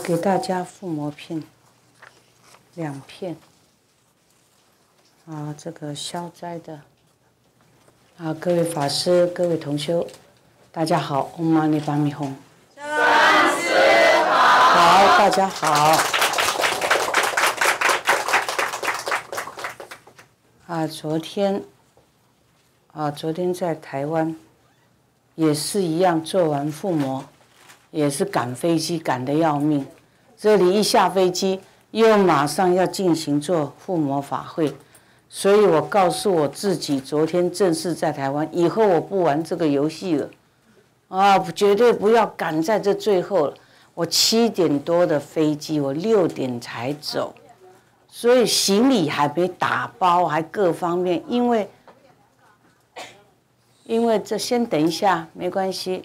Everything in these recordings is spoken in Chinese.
给大家附魔片2片这个消灾的各位法师、各位同修，大家好，Om Mani Padme Hum。 上师好。 好，大家好。昨天在台湾也是一样，做完附魔，也是赶飞机赶得要命。这里一下飞机，又马上要进行做附魔法会，所以我告诉我自己，昨天正式在台湾，以后我不玩这个游戏了，绝对不要赶在这最后了。我7点多的飞机，我6点才走，所以行李还没打包，还各方面，因为这先等一下，没关系，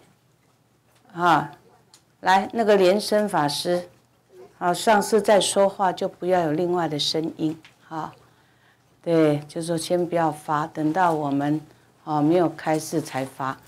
来那个莲生法师，上次在说话就不要有另外的声音，对，就说先不要发，等到我们没有开示才发。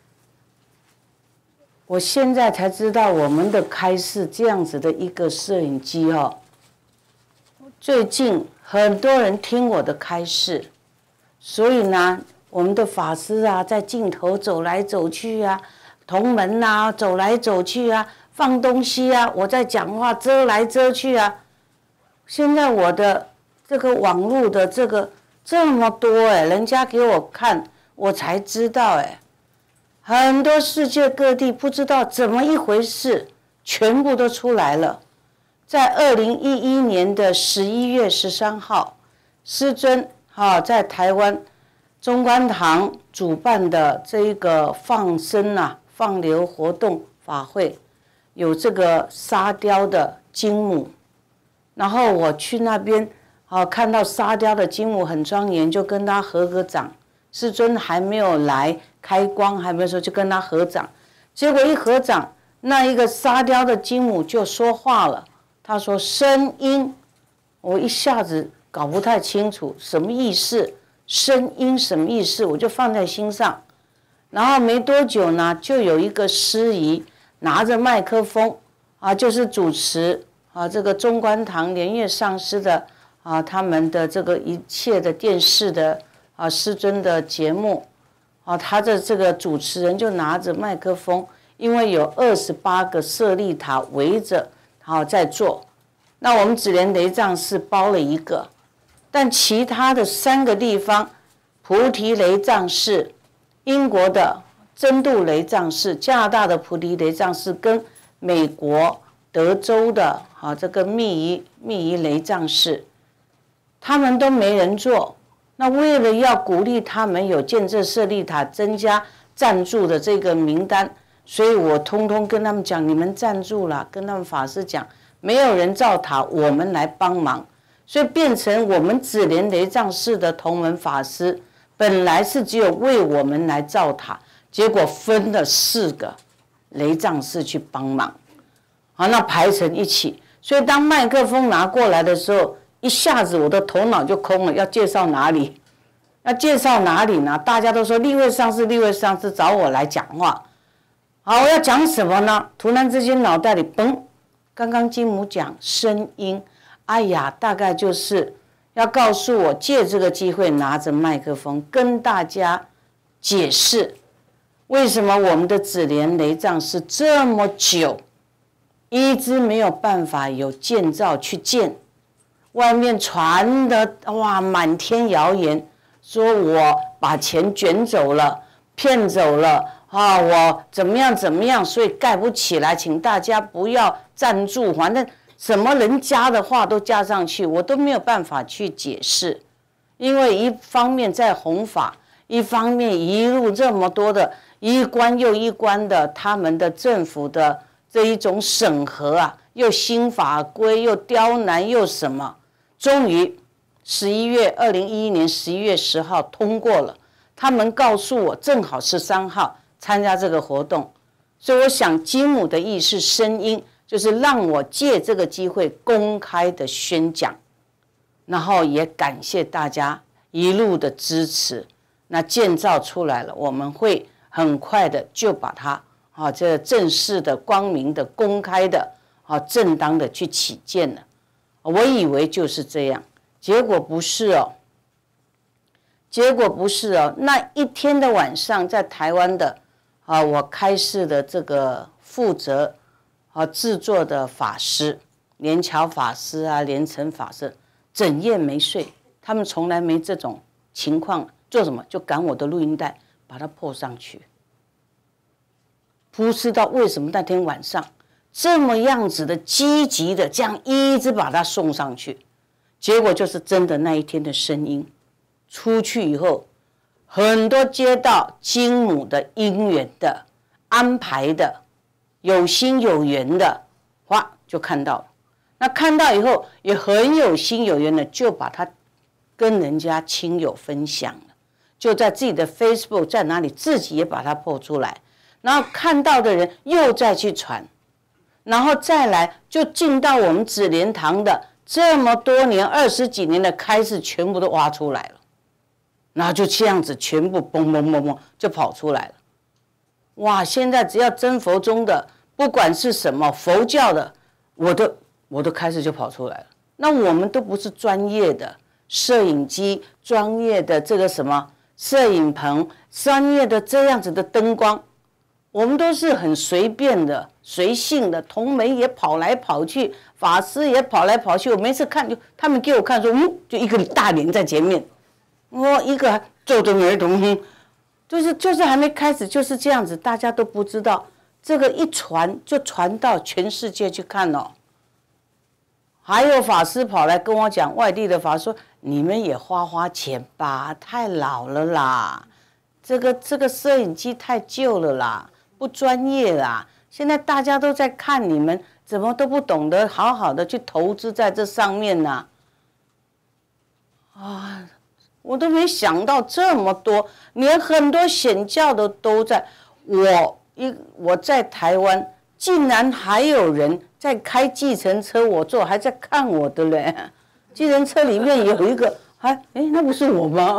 我现在才知道我们的开示这样子的一个摄影机最近很多人听我的开示，所以呢，我们的法师在镜头走来走去同门走来走去放东西我在讲话遮来遮去现在我的这个网络的这个这么多人家给我看，我才知道很多世界各地不知道怎么一回事，全部都出来了。在2011年的11月13号，师尊在台湾中观堂主办的这一个放生放流活动法会，有这个沙雕的金母，然后我去那边看到沙雕的金母很庄严，就跟他合个掌。师尊还没有来开光，还没有说就跟他合掌，结果一合掌，那一个沙雕的金母就说话了。他说声音，我一下子搞不太清楚什么意思，声音什么意思，我就放在心上。然后没多久呢，就有一个师姨拿着麦克风就是主持这个中观堂莲月上师的他们的这个一切的电视的师尊的节目他的这个主持人就拿着麦克风，因为有28个舍利塔围着在做。那我们紫莲雷藏寺包了一个，但其他的3个地方，菩提雷藏寺、英国的真度雷藏寺、加拿大的菩提雷藏寺跟美国德州的这个密仪雷藏寺，他们都没人做。那为了要鼓励他们有建这舍利塔，增加赞助的这个名单，所以我通通跟他们讲，你们赞助了，跟他们法师讲，没有人造塔，我们来帮忙。所以变成我们紫莲雷藏寺的同门法师，本来是只有为我们来造塔，结果分了4个雷藏寺去帮忙，那排成一起。所以当麦克风拿过来的时候，一下子我的头脑就空了，要介绍哪里？要介绍哪里呢？大家都说立位上师，立位上师找我来讲话。好，我要讲什么呢？突然之间脑袋里嘣，刚刚金母讲声音，哎呀，大概就是要告诉我，借这个机会拿着麦克风跟大家解释，为什么我们的紫莲雷藏是这么久一直没有办法有建造去建。外面传的满天谣言，说我把钱卷走了，骗走了我怎么样，所以盖不起来，请大家不要赞助，反正什么人加的话都加上去，我都没有办法去解释。因为一方面在弘法，一方面一路这么多的一关又一关的他们的政府的这一种审核又新法规又刁难又什么，终于2011年11月10号通过了。他们告诉我正好13号参加这个活动，所以我想金母的意是声音，就是让我借这个机会公开的宣讲，然后也感谢大家一路的支持。那建造出来了，我们会很快的就把它这正式的、光明的、公开的正当的去起见了。我以为就是这样，结果不是哦。那一天的晚上，在台湾的我开示的这个负责制作的法师，莲桥法师啊，莲城法师，整夜没睡。他们从来没这种情况，做什么？就赶我的录音带，把它破上去。不知道为什么那天晚上这么样子的积极的，这样一直把它送上去，结果就是真的那一天的声音出去以后，很多接到金母的因缘的安排的，有心有缘的，哇，就看到了。那看到以后也很有心有缘的，就把它跟人家亲友分享了，就在自己的 Facebook 在哪里自己也把它po出来，然后看到的人又再去传，然后再来就进到我们紫莲堂的这么多年20几年的开示，全部都挖出来了，然后就这样子全部嘣嘣嘣嘣就跑出来了。哇！现在只要真佛宗的，不管是什么佛教的，我都开始就跑出来了。那我们都不是专业的摄影机，专业的这个什么摄影棚，专业的这样子的灯光，我们都是很随便的、随性的。同门也跑来跑去，法师也跑来跑去。我每次看就他们给我看说，就一个大脸在前面，我一个皱着眉头，就是还没开始就是这样子，大家都不知道，这个一传就传到全世界去看哦。还有法师跑来跟我讲，外地的法师说：“你们也花钱吧，太老了啦，这个摄影机太旧了啦，不专业啦。现在大家都在看你们，怎么都不懂得好好的去投资在这上面呢？”啊，我都没想到这么多，连很多显教的都在。我在台湾，竟然还有人在开计程车，我坐还在看我的嘞。计程车里面有一个，那不是我吗？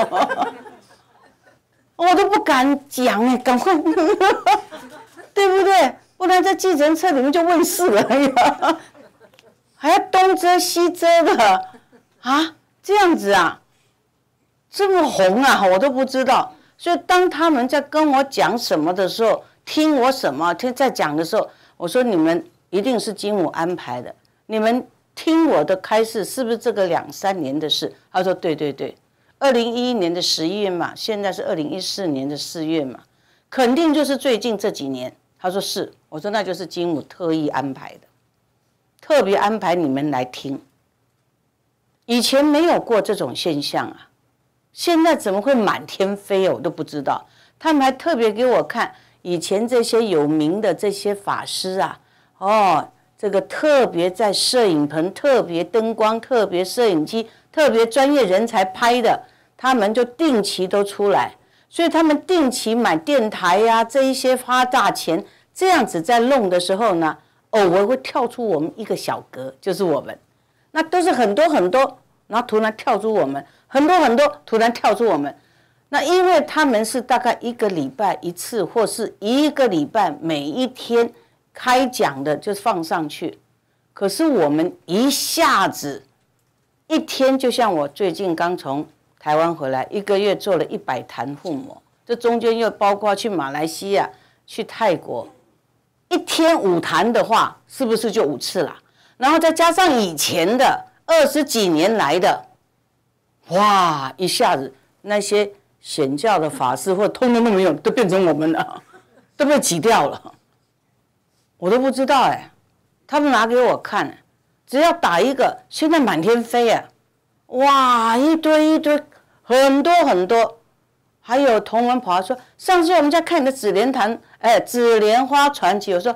我都不敢讲哎，赶快，对不对？不然在计程车里面就问世了呀，还要东遮西遮的啊，这样子啊，这么红啊，我都不知道。所以当他们在跟我讲什么的时候，听我什么在讲的时候，我说你们一定是金母安排的，你们听我的开示是不是这个2、3年的事？他说对对对，2011年的11月嘛，现在是2014年的4月嘛，肯定就是最近这几年。他说是，我说那就是金母特意安排的，特别安排你们来听。以前没有过这种现象啊，现在怎么会满天飞我都不知道。他们还特别给我看以前这些有名的这些法师啊，这个特别在摄影棚、特别灯光、特别摄影机、特别专业人才拍的，他们就定期都出来，所以他们定期买电台呀，这一些花大钱，这样子在弄的时候呢，偶尔会跳出我们一个小格，就是我们，那都是很多很多，然后突然跳出我们，很多很多，突然跳出我们。那因为他们是大概1个礼拜1次，或是1个礼拜每一天开讲的就放上去，可是我们一下子一天，就像我最近刚从台湾回来，1个月做了100坛护摩，这中间又包括去马来西亚、去泰国，一天5坛的话，是不是就5次啦？然后再加上以前的20几年来的，哇，一下子那些显教的法师或通通都没有，都变成我们了，都被挤掉了，我都不知道哎，他们拿给我看，只要打一个，现在满天飞哎，哇，一堆一堆，很多很多，还有同门跑来说，上次我们在看你的紫莲坛，紫莲花传奇，我说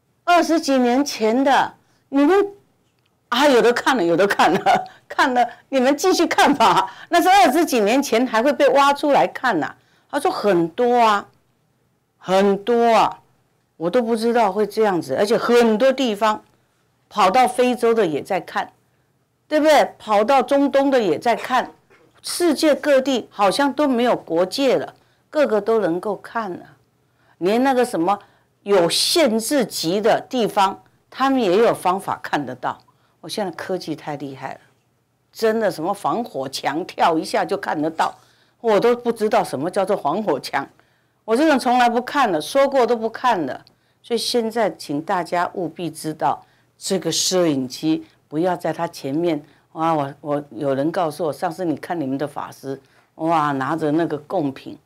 20几年前的，你们有的看了，有的看了，看了你们继续看吧。那是20几年前还会被挖出来看呐。他说很多啊，很多啊，我都不知道会这样子，而且很多地方，跑到非洲的也在看，对不对？跑到中东的也在看，世界各地好像都没有国界了，个个都能够看了，连那个什么有限制级的地方。 他们也有方法看得到。我现在科技太厉害了，真的什么防火墙跳一下就看得到，我都不知道什么叫做防火墙。我这种从来不看的，说过都不看的。所以现在请大家务必知道，这个摄影机不要在它前面。哇，我有人告诉我，上次你看你们的法师，哇，拿着那个贡品，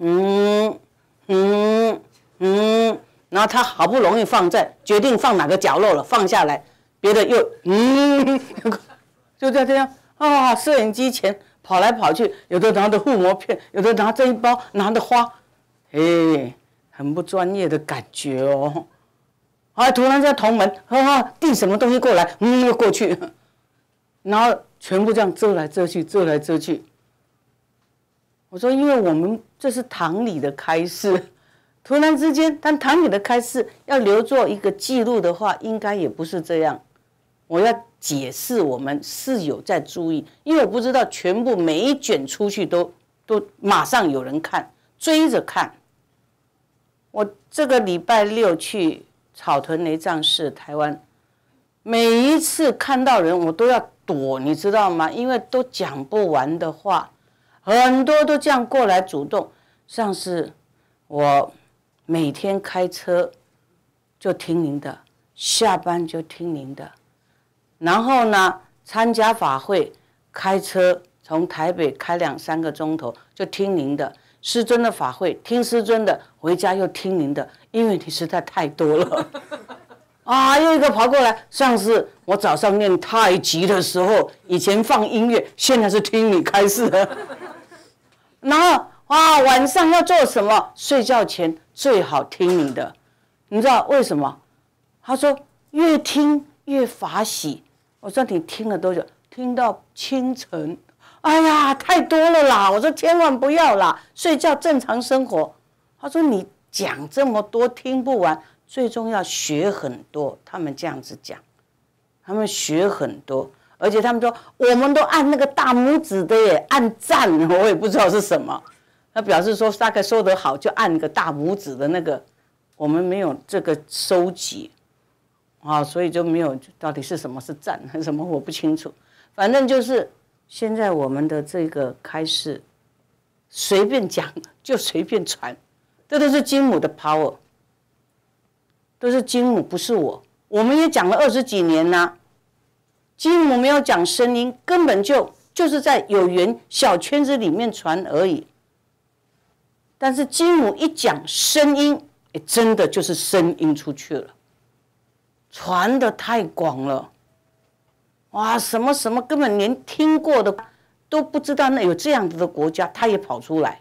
然后他好不容易决定放哪个角落了，放下来，别的又就在这样啊，摄影机前跑来跑去，有的拿着护膜片，有的拿这一包，拿着花，很不专业的感觉哦。突然在同门，递什么东西过来，又过去，然后全部这样遮来遮去，遮来遮去。我说，因为我们这是堂里的开示，突然之间，但堂里的开示要留作一个记录的话，应该也不是这样。我要解释，我们是有在注意，因为我不知道全部每一卷出去都马上有人看，追着看。我这个礼拜6去草屯雷藏寺台湾，每一次看到人我都要躲，你知道吗？因为都讲不完的话，很多都这样过来主动。上次我每天开车就听您的，下班就听您的，然后呢参加法会开车从台北开2、3个钟头就听您的。师尊的法会听师尊的，回家又听您的，因为你实在太多了。又一个跑过来，上次我早上念太极的时候，以前放音乐，现在是听你开示的。然后晚上要做什么？睡觉前最好听你的，你知道为什么？他说越听越法喜。我说你听了多久？听到清晨。哎呀，太多了啦！我说千万不要啦，睡觉正常生活。他说你讲这么多听不完，最重要学很多。他们这样子讲，他们学很多，而且他们说我们都按那个大拇指的耶，按赞，我也不知道是什么。他表示说大概说得好就按个大拇指的那个，我们没有这个收集所以就没有到底是什么是赞还是什么我不清楚，反正就是。现在我们的这个开示，随便讲就随便传，这都是金母的 power， 都是金母，不是我。我们也讲了20几年啦，金母没有讲声音，根本就是在有缘小圈子里面传而已。但是金母一讲声音，真的就是声音出去了，传得太广了。哇，什么什么根本连听过的都不知道，那有这样子的国家，他也跑出来，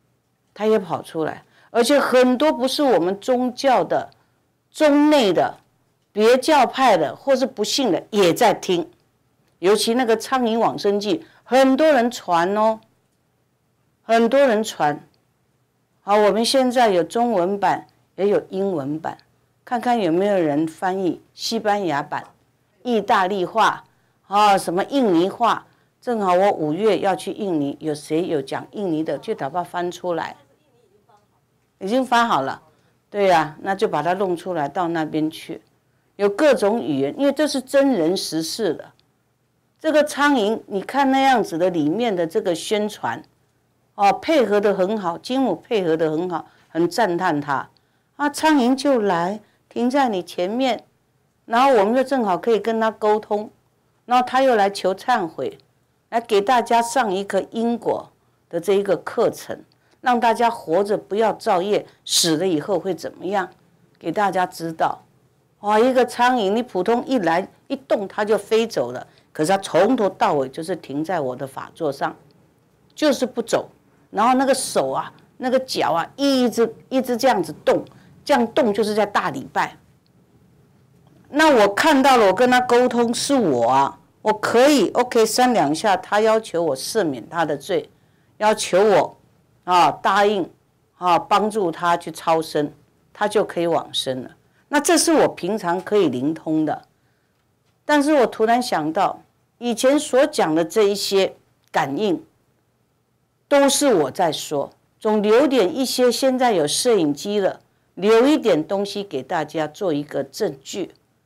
而且很多不是我们宗教的、宗内的、别教派的，或是不信的也在听，尤其那个《苍蝇往生记》，很多人传哦，很多人传。好，我们现在有中文版，也有英文版，看看有没有人翻译西班牙版、意大利话。什么印尼话？正好我5月要去印尼，有谁有讲印尼的，就把它翻出来。已经翻好了，对呀，那就把它弄出来到那边去。有各种语言，因为这是真人实事的。这个苍蝇，你看那样子的里面的这个宣传，配合得很好，金母配合得很好，很赞叹他。苍蝇就来停在你前面，然后我们就正好可以跟他沟通。然后他又来求忏悔，来给大家上一个因果的这一个课程，让大家活着不要造业，死了以后会怎么样，给大家知道。一个苍蝇，你普通一来一动它就飞走了，可是它从头到尾就是停在我的法座上，就是不走。然后那个手啊，那个脚啊，一直这样子动，这样动就是在大礼拜。那我看到了，我跟他沟通是我我可以 OK 3、2下，他要求我赦免他的罪，要求我答应帮助他去超生，他就可以往生了。那这是我平常可以灵通的，但是我突然想到，以前所讲的这一些感应，都是我在说，总留点一些，现在有摄影机了，留一点东西给大家做一个证据。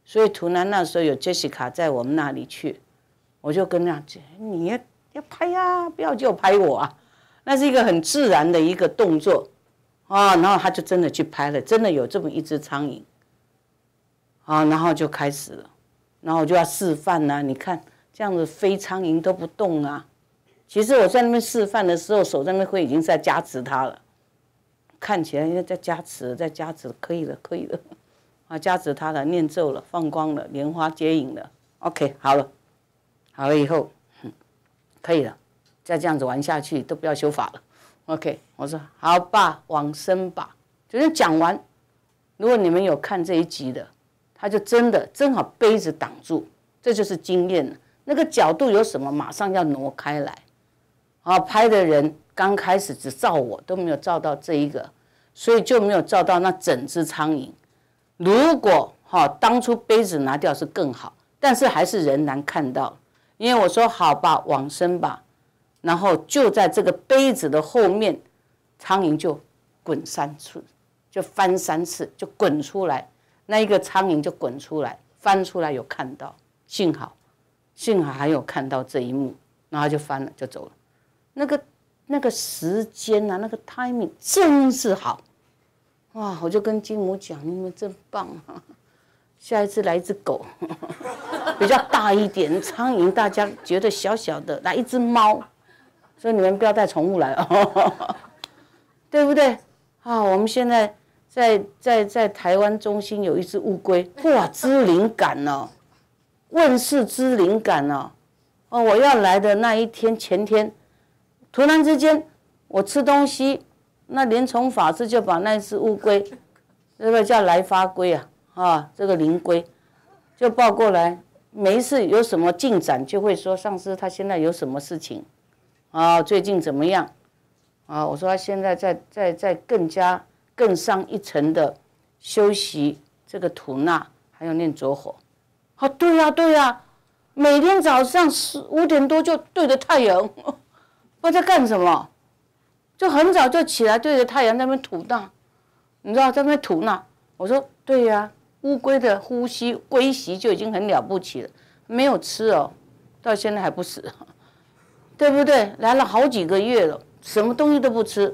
所以图南那时候有 Jessica 在我们那里去，我就跟他讲，你要拍啊，不要就拍我啊，那是一个很自然的一个动作啊，然后他就真的去拍了，真的有这么一只苍蝇啊，然后就开始了，然后我就要示范啊，你看这样子飞苍蝇都不动啊，其实我在那边示范的时候，手在那边挥已经在加持它了，看起来在加持，可以了，可以了。啊，加持他了，念咒了，放光了，莲花接引了 ，OK， 好了，好了以后，可以了，再这样子玩下去都不要修法了 ，OK， 我说好吧，往生吧，就是讲完，如果你们有看这一集的，他就真的正好杯子挡住，这就是经验了，那个角度有什么，马上要挪开来，啊，拍的人刚开始只照我，都没有照到这一个，所以就没有照到那整只苍蝇。如果当初杯子拿掉是更好，但是还是仍然看到，因为我说好吧，往生吧，然后就在这个杯子的后面，苍蝇就滚3次，就翻3次，就滚出来，那一个苍蝇就滚出来，翻出来有看到，幸好还有看到这一幕，然后就翻了就走了，那个时间啊，那个 timing 真是好。哇！我就跟金母讲，你们真棒啊！下一次来一只狗，比较大一点。苍蝇大家觉得小小的，来一只猫，所以你们不要带宠物来哦，对不对？啊，我们现在在台湾中心有一只乌龟，哇，之灵感哦，问世之灵感哦，哦，我要来的那一天前天，突然之间我吃东西。那莲崇法师就把那只乌龟，这个叫来发龟啊，这个灵龟，就抱过来，每一次有什么进展就会说上师他现在有什么事情，啊，最近怎么样，啊，我说他现在在更上一层的修习这个吐纳，还有念着火，啊，对呀，每天早上5点多就对着太阳，不知道在干什么。就很早就起来对着太阳在那边吐纳，你知道在那边吐纳。我说对呀，乌龟的呼吸龟息就已经很了不起了，没有吃哦，到现在还不死，对不对？来了好几个月了，什么东西都不吃，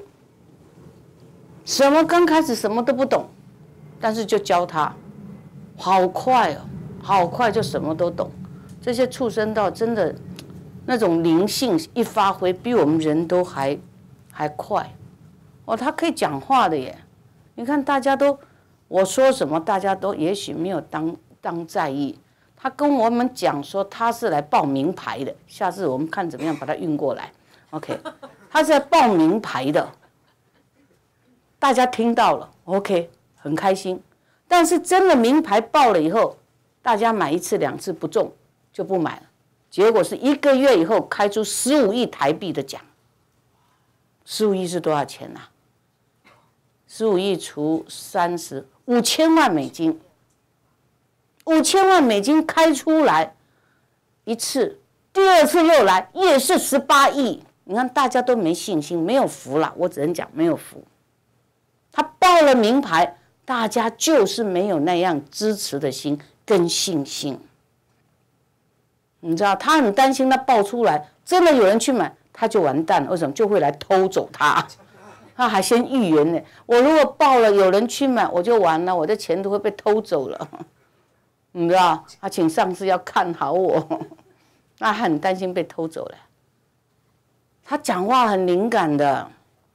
刚开始什么都不懂，但是就教他，好快哦，好快就什么都懂。这些畜生道真的那种灵性一发挥，比我们人都还快，哦，他可以讲话的耶！你看大家都我说什么，大家都也许没有当在意。他跟我们讲说他是来报名牌的，下次我们看怎么样把他运过来。OK， 他是来报名牌的，大家听到了 ，OK， 很开心。但是真的名牌报了以后，大家买1次2次不中就不买了，结果是1个月以后开出15亿台币的奖。15亿是多少钱啊？15亿除30，5000万美金。5000万美金开出来1次，第2次又来，也是18亿。你看大家都没信心，没有福了，我只能讲没有福。他报了名牌，大家就是没有那样支持的心跟信心。你知道他很担心，他报出来真的有人去买。他就完蛋了，为什么？就会来偷走他，他还先预言呢。我如果报了有人去买，我就完了，我的钱都会被偷走了，你知道？他请上司要看好我，那他很担心被偷走了。他讲话很灵感的，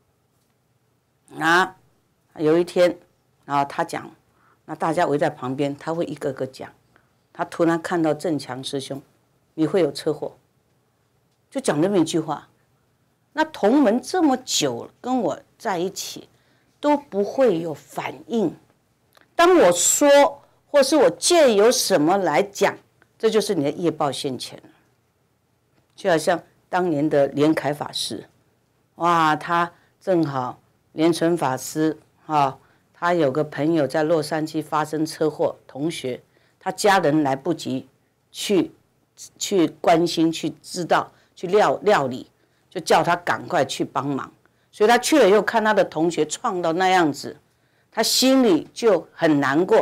啊，有一天，然后他讲，那大家围在旁边，他会一个个讲。他突然看到正强师兄，你会有车祸。就讲这么一句话，那同门这么久了，跟我在一起都不会有反应。当我说，或是我借由什么来讲，这就是你的业报现前了。就好像当年的莲凯法师，哇，他正好莲纯法师他有个朋友在洛杉矶发生车祸，同学，他家人来不及去关心，去知道。去料理，就叫他赶快去帮忙。所以他去了以后，看他的同学撞到那样子，他心里就很难过。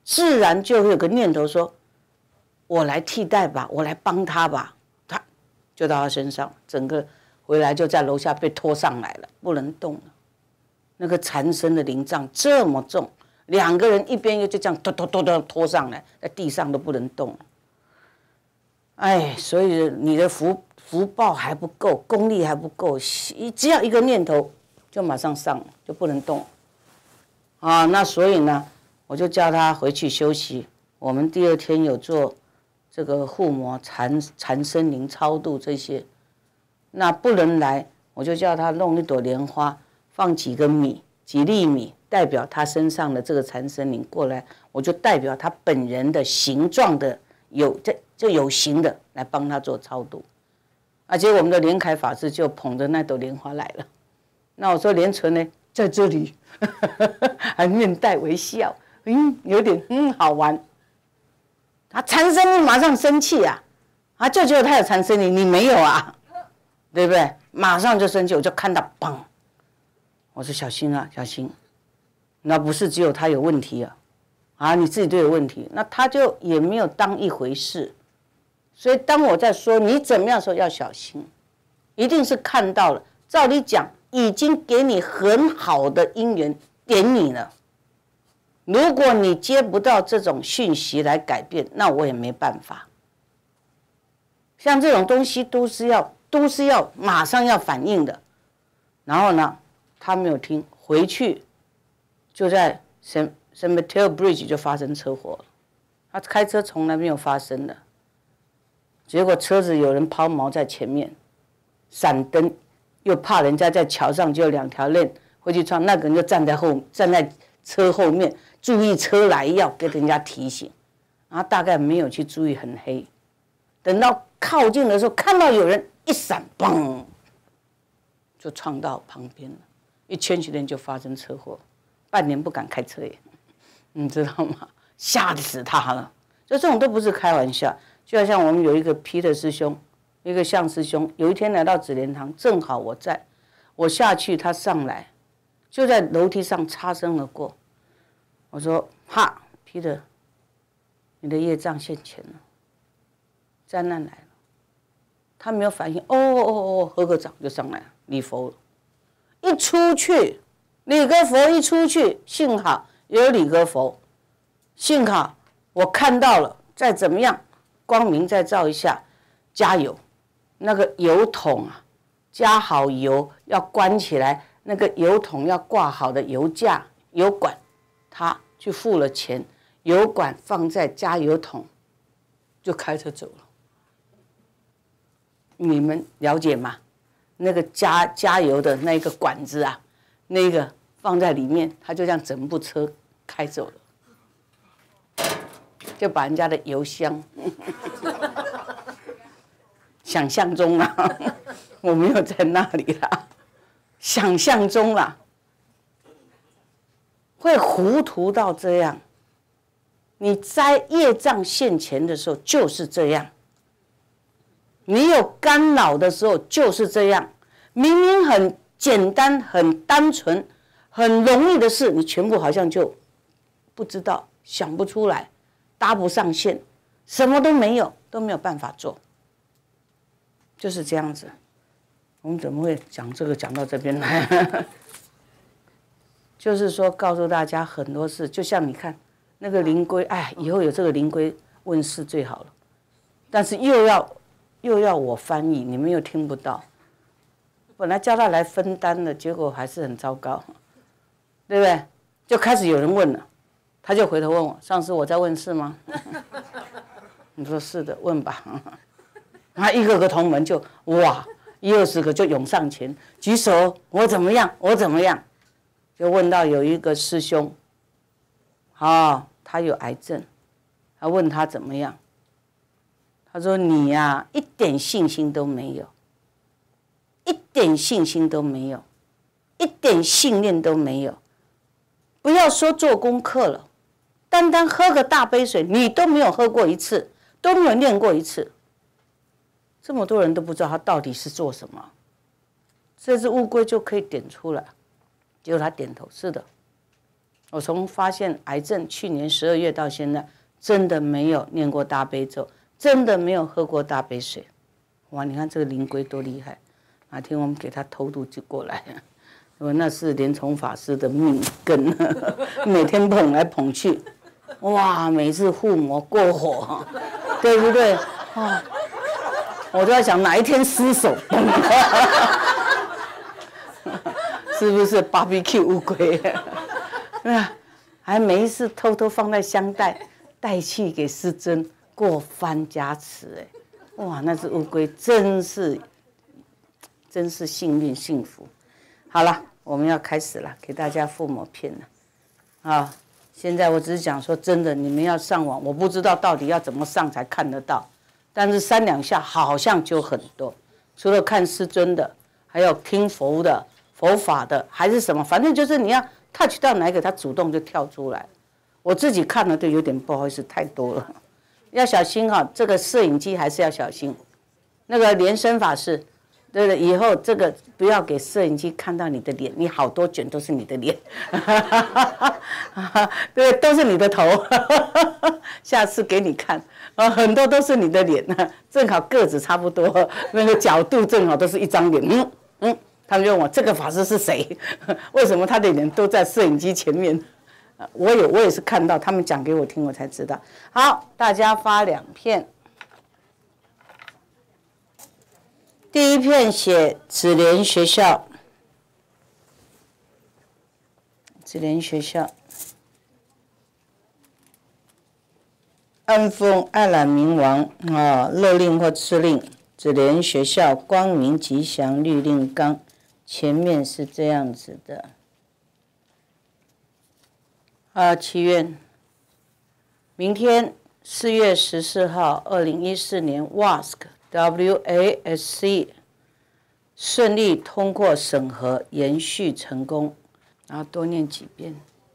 自然就会有个念头说：我来替代吧，我来帮他吧。他就到他身上，整个回来就在楼下被拖上来了，不能动了。那个缠身的灵障这么重，2个人一边就这样拖上来，在地上都不能动。哎，所以你的福报还不够，功力还不够，只要一个念头就马上上，就不能动。啊，那所以呢，我就叫他回去休息。我们第2天有做这个护摩、缠身灵超度这些，那不能来，我就叫他弄一朵莲花，放几粒米，代表他身上的这个缠身灵过来，我就代表他本人的形状的有形的来帮他做超度。结果我们的莲凯法师就捧着那朵莲花来了。那我说莲纯呢，在这里，还面带微笑，有点好玩。他缠身灵马上生气啊，就觉得他有缠身灵，你没有啊，对不对？马上就生气，我就看到砰，我说小心啊，小心，那不是只有他有问题啊，你自己都有问题，那他就也没有当一回事。所以当我在说你怎么样的时候要小心，一定是看到了，照理讲已经给你很好的因缘点你了。如果你接不到这种讯息来改变，那我也没办法。像这种东西都是要马上要反应的。然后呢，他没有听，回去就在San Mateo Bridge 就发生车祸了。他开车从来没有发生的。结果车子有人抛锚在前面，闪灯，又怕人家在桥上就有2条链会去撞，那个人就站在车后面，注意车来要给人家提醒，然后大概没有去注意很黑，等到靠近的时候看到有人一闪，嘣，就撞到旁边了，一圈起人就发生车祸，半年不敢开车耶，你知道吗？吓死他了，就这种都不是开玩笑。就好像我们有一个Peter师兄，一个向师兄，有一天来到紫莲堂，正好我下去，他上来，就在楼梯上擦身而过。我说：哈 ，Peter， 你的业障现前了，灾难来了。他没有反应，合个掌就上来了，礼佛了。一出去，礼个佛一出去，幸好有礼个佛，幸好我看到了，再怎么样。光明再照一下，加油！那个油桶加好油要关起来，那个油桶要挂好的油架、油管，他去付了钱，油管放在加油桶，就开车走了。你们了解吗？那个加油的那个管子那个放在里面，他就这样整部车开走了。就把人家的油箱想象中我没有在那里啦，想象中会糊涂到这样。你在业障现前的时候就是这样，你有干扰的时候就是这样。明明很简单、很单纯、很容易的事，你全部好像就不知道、想不出来。搭不上线，什么都没有办法做，就是这样子。我们怎么会讲这个讲到这边来？就是说告诉大家很多事，就像你看那个灵龟，以后有这个灵龟问世最好了，但是又要我翻译，你们又听不到。本来叫他来分担的，结果还是很糟糕，对不对？就开始有人问了。他就回头问我：“上次我在问事吗？”你说是的，问吧。他一个个同门就1-20个就涌上前举手，我怎么样？我怎么样？就问到有一个师兄，他有癌症，他问他怎么样？他说：“你一点信心都没有，一点信心都没有，一点信念都没有。不要说做功课了。”单单喝个大杯水，你都没有喝过一次，都没有念过一次。这么多人都不知道他到底是做什么，这只乌龟就可以点出来。结果他点头，是的， 我从发现癌症去年12月到现在，真的没有念过大悲咒，真的没有喝过大杯水。哇，你看这个灵龟多厉害！哪天我们给他偷渡就过来，因为那是莲崇法师的命根，每天捧来捧去，哇，每次护摩过火，对不对？啊，我都在想哪一天失手，是不是 BBQ 乌龟？还每一次偷偷放在香袋，带去给师尊过幡加持，哇，那只乌龟真是幸运幸福。好了，我们要开始了，给大家附魔片了。啊，现在我只是讲说真的，你们要上网，我不知道到底要怎么上才看得到，但是3、2下好像就很多。除了看师尊的，还有听佛的、佛法的，还是什么，反正就是你要 touch 到哪一个，它主动就跳出来。我自己看了都有点不好意思，太多了，要小心哈。这个摄影机还是要小心。那个莲生法师，对了，以后这个不要给摄影机看到你的脸，你好多卷都是你的脸，对，都是你的头，下次给你看，很多都是你的脸，正好个子差不多，那个角度正好都是一张脸，他们就问我这个法师是谁？为什么他的脸都在摄影机前面？我也是看到他们讲给我听，我才知道。好，大家发2片。第一片写紫莲学校，紫莲学校，安丰爱染明王啊，勒令或敕令，紫莲学校光明吉祥律令纲，前面是这样子的。祈愿明天4月14号，2014年 WASC 顺利通过审核，延续成功。然后多念几遍。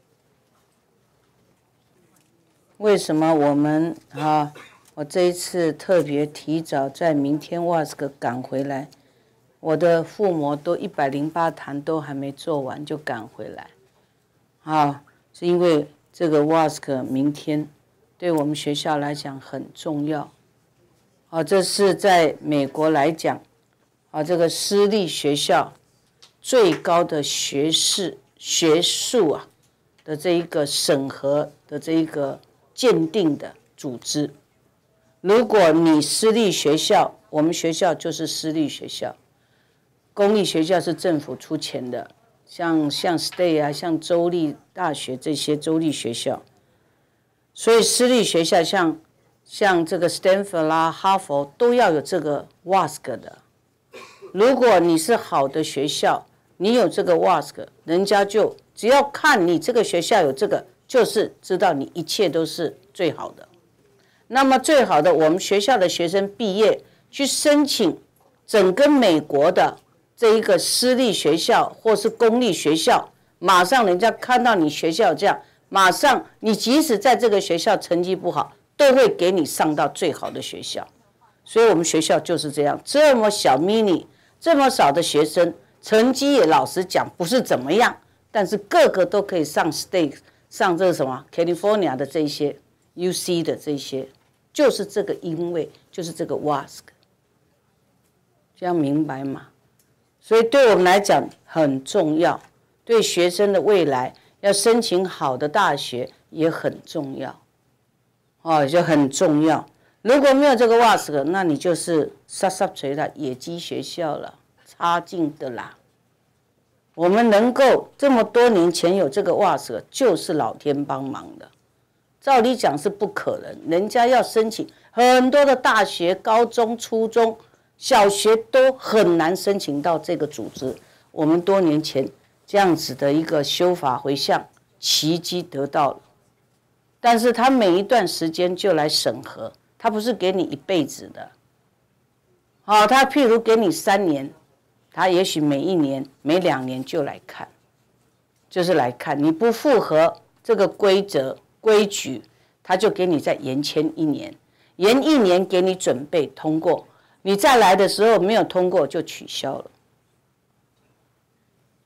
为什么我们我这一次特别提早在明天 WASC 赶回来？我的附魔都108坛都还没做完就赶回来，是因为这个 WASC 明天对我们学校来讲很重要。这是在美国来讲，这个私立学校最高的学术的这一个审核的这一个鉴定的组织。如果你私立学校，我们学校就是私立学校，公立学校是政府出钱的。像 State 像州立大学这些州立学校，所以私立学校像这个 Stanford 啦、哈佛都要有这个 WASC 的。如果你是好的学校，你有这个 WASC， 人家就只要看你这个学校有这个，就是知道你一切都是最好的。那么最好的，我们学校的学生毕业去申请整个美国的这一个私立学校或是公立学校，马上人家看到你学校这样，马上你即使在这个学校成绩不好，都会给你上到最好的学校。所以我们学校就是这样，这么小 mini， 这么少的学生，成绩也老实讲不是怎么样，但是个个都可以上 state， 上这个什么 California 的这些 UC 的这些，就是这个因为就是这个 WASC， 这样明白吗？所以对我们来讲很重要，对学生的未来要申请好的大学也很重要，就很重要。如果没有这个 WASC， 那你就是沙锤了，野鸡学校了，差劲的啦。我们能够这么多年前有这个 WASC， 就是老天帮忙的。照理讲是不可能，人家要申请很多的大学、高中、初中。小学都很难申请到这个组织，我们多年前这样子的一个修法回向，奇迹得到了。但是他每一段时间就来审核，他不是给你一辈子的。他譬如给你3年，他也许每1年、每2年就来看，就是来看你不符合这个规则规矩，他就给你再延签1年，延1年给你准备通过。你再来的时候没有通过就取消了，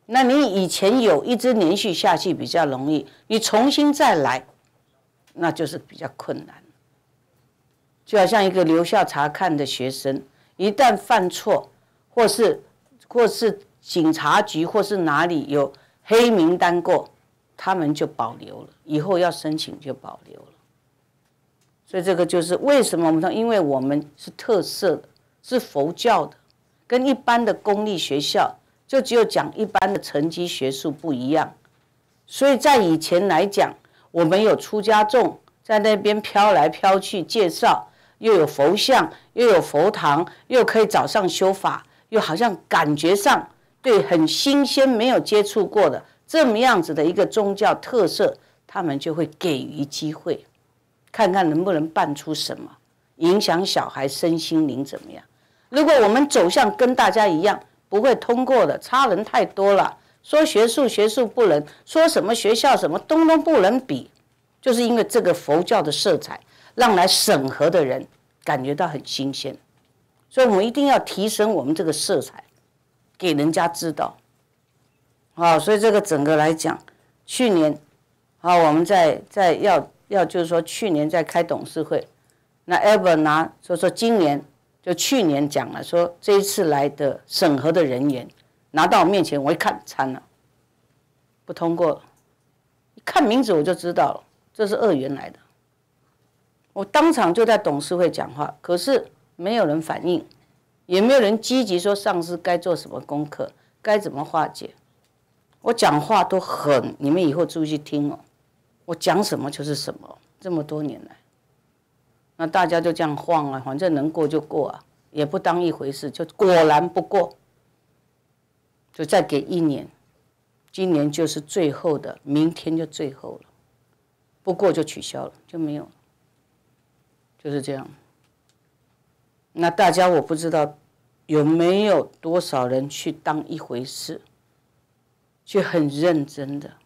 那你以前有一直连续下去比较容易，你重新再来，那就是比较困难。就好像一个留校察看的学生，一旦犯错，或是警察局或是哪里有黑名单过，他们就保留了，以后要申请就保留了。所以这个就是为什么我们说，因为我们是特色的，是佛教的，跟一般的公立学校就只有讲一般的成绩学术不一样。所以在以前来讲，我们有出家众在那边飘来飘去介绍，又有佛像，又有佛堂，又可以早上修法，又好像感觉上对很新鲜没有接触过的这么样子的一个宗教特色，他们就会给予机会，看看能不能办出什么，影响小孩身心灵怎么样。如果我们走向跟大家一样，不会通过的，差人太多了。说学术不能，说什么学校什么东东不能比，就是因为这个佛教的色彩，让来审核的人感觉到很新鲜。所以我们一定要提升我们这个色彩，给人家知道。所以这个整个来讲，去年我们要就是说去年在开董事会，那 Albert 说今年就去年讲了，说这一次来的审核的人员拿到我面前，我一看惨了，不通过了，一看名字我就知道了，这是2元来的。我当场就在董事会讲话，可是没有人反应，也没有人积极说上司该做什么功课，该怎么化解。我讲话都很，你们以后注意去听哦，我讲什么就是什么，这么多年来，那大家就这样晃啊，反正能过就过啊，也不当一回事，就果然不过，就再给1年，今年就是最后的，明天就最后了，不过就取消了，就没有了，就是这样。那大家我不知道有没有多少人去当一回事，去很认真的，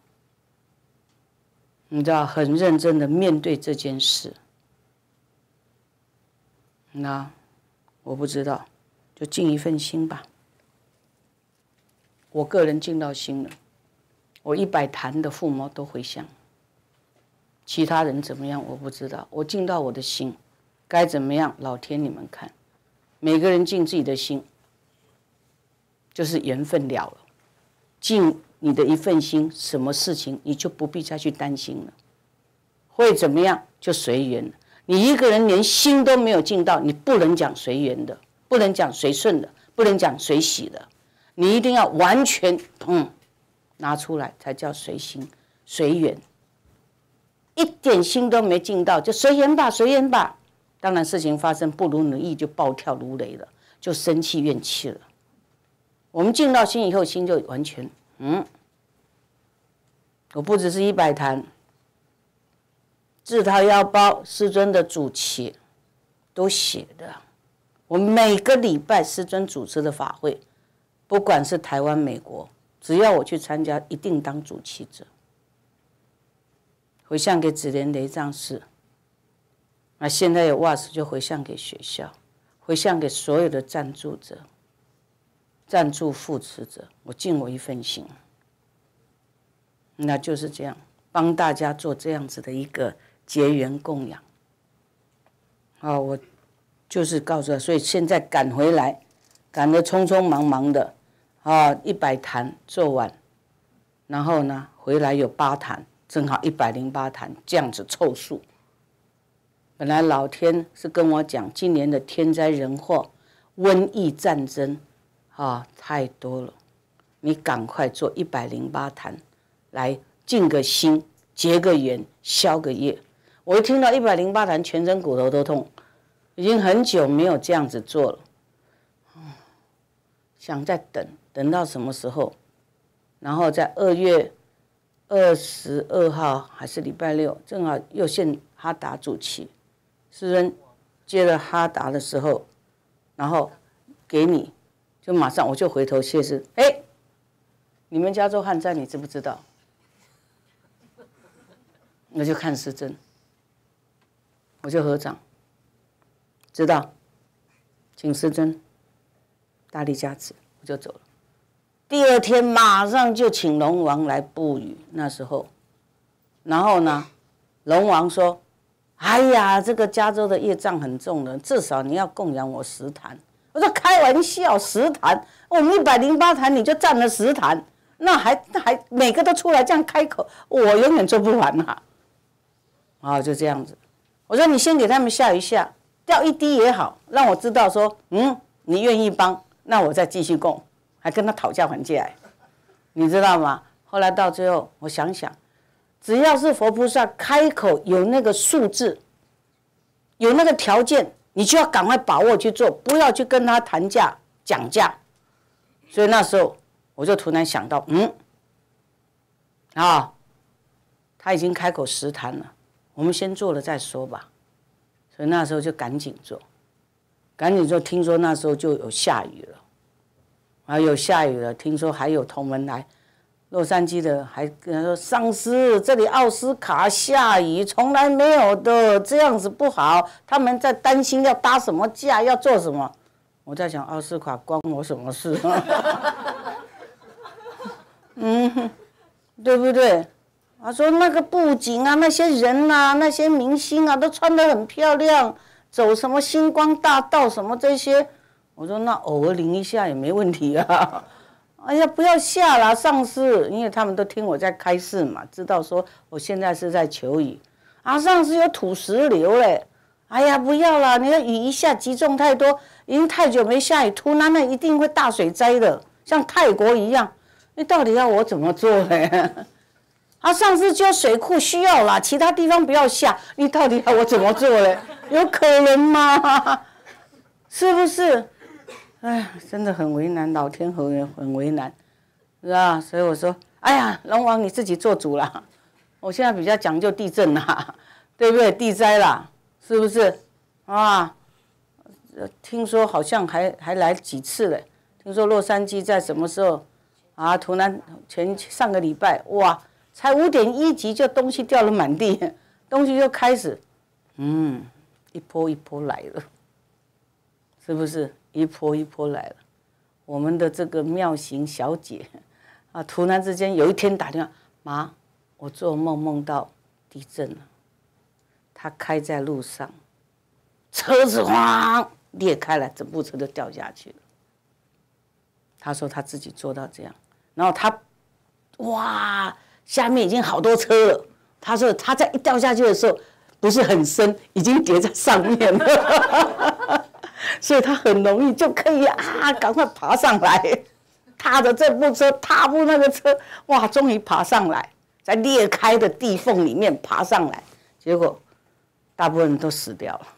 你知道，很认真的面对这件事。那我不知道，就尽一份心吧。我个人尽到心了，我100坛的父母都回向，其他人怎么样我不知道，我尽到我的心，该怎么样老天你们看，每个人尽自己的心，就是缘分了了，尽你的一份心，什么事情你就不必再去担心了，会怎么样就随缘了。你一个人连心都没有尽到，你不能讲随缘的，不能讲随顺的，不能讲随喜的，你一定要完全拿出来才叫随心随缘。一点心都没尽到，就随缘吧，随缘吧。当然事情发生不如你意，就暴跳如雷了，就生气怨气了。我们尽到心以后，心就完全我不只是100坛，自掏腰包，师尊的主持都写的。我每个礼拜师尊主持的法会，不管是台湾、美国，只要我去参加，一定当主持者。回向给紫莲雷藏寺，那现在有瓦斯就回向给学校，回向给所有的赞助者、赞助扶持者，我尽我一份心。那就是这样，帮大家做这样子的一个结缘供养。我就是告诉他，所以现在赶回来，赶得匆匆忙忙的，100坛做完，然后呢回来有8坛，正好108坛，这样子凑数。本来老天是跟我讲，今年的天灾人祸、瘟疫、战争太多了，你赶快做108坛来尽个心，结个缘，消个业。我一听到108坛，全身骨头都痛，已经很久没有这样子做了。想再等到什么时候？然后在2月22号还是礼拜6，正好又现哈达主持，师尊接了哈达的时候，然后给你，就马上我就回头谢师，你们加州旱灾你知不知道？我就看师尊，我就合掌，知道，请师尊大力加持，我就走了。 第二天马上就请龙王来布雨。那时候，然后呢，龙王说：“哎呀，这个加州的业障很重的，至少你要供养我10坛。”我说：“开玩笑，10坛，我们108坛你就占了10坛，那还每个都出来这样开口，我永远做不完啊！”啊，就这样子。我说：“你先给他们下一下，掉1滴也好，让我知道说，你愿意帮，那我再继续供。”还跟他讨价还价，你知道吗？后来到最后，我想想，只要是佛菩萨开口有那个数字，有那个条件，你就要赶快把握去做，不要去跟他谈价讲价。所以那时候我就突然想到，他已经开口10坛了，我们先做了再说吧。所以那时候就赶紧做，听说那时候就有下雨了。有下雨了，听说还有同门来，洛杉矶的还跟他说：“上师，这里奥斯卡下雨，从来没有的，这样子不好。他们在担心要搭什么架，要做什么。”我在想，奥斯卡关我什么事？对不对？他说那个布景啊，那些人啊，那些明星啊，都穿得很漂亮，走什么星光大道什么这些。我说那偶尔淋一下也没问题啊，哎呀不要下啦，上师，因为他们都听我在开示嘛，知道说我现在是在求雨啊，上师有土石流嘞，哎呀不要啦，你的雨一下集中太多，已经太久没下雨，突然一定会大水灾的，像泰国一样，你到底要我怎么做嘞？啊，上师就水库需要啦，其他地方不要下，你到底要我怎么做嘞？有可能吗？是不是？哎，真的很为难，老天很为难，是吧？所以我说，哎呀，龙王你自己做主啦。我现在比较讲究地震啦，对不对？地灾啦，是不是？啊，听说好像还来几次嘞。听说洛杉矶在什么时候啊？突然上个礼拜，哇，才5.1级就东西掉了满地，东西就开始，一波一波来了，是不是？一波一波来了，我们的这个妙行小姐啊，突然之间有一天打电话，妈，我做梦梦到地震了，她开在路上，车子哗裂开来，整部车都掉下去了。她说她自己做到这样，然后她哇，下面已经好多车了。她说她在一掉下去的时候不是很深，已经跌在上面了。所以他很容易就可以赶快爬上来，踏着这部车，踏步那个车，哇，终于爬上来，在裂开的地缝里面爬上来，结果大部分人都死掉了。